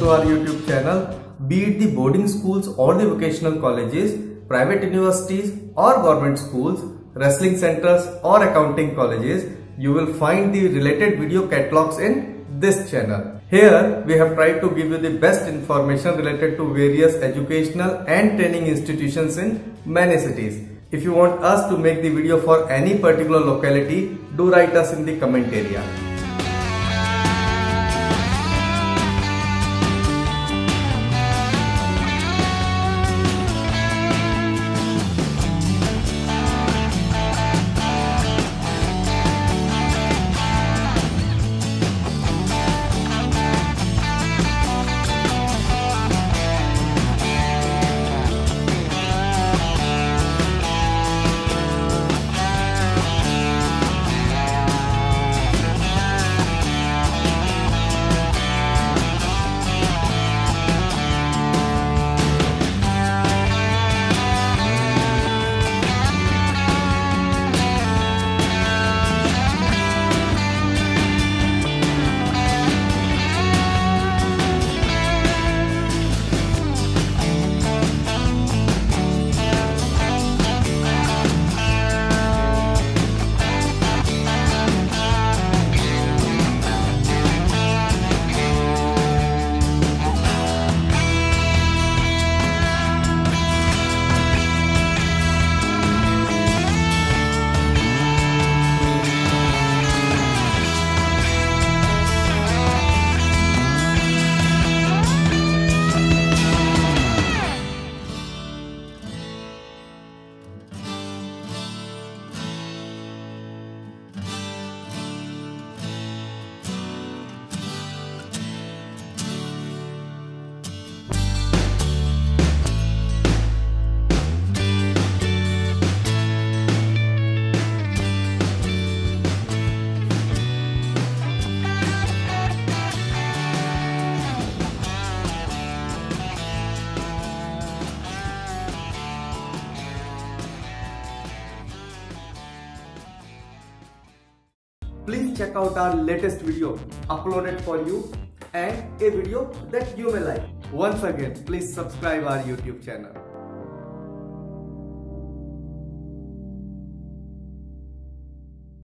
to our YouTube channel. Be it the boarding schools or the vocational colleges, private universities or government schools, wrestling centers or accounting colleges, you will find the related video catalogs in this channel. Here we have tried to give you the best information related to various educational and training institutions in many cities. If you want us to make the video for any particular locality, do write us in the comment area. Please check out our latest video uploaded for you and a video that you may like. Once again, please subscribe our YouTube channel.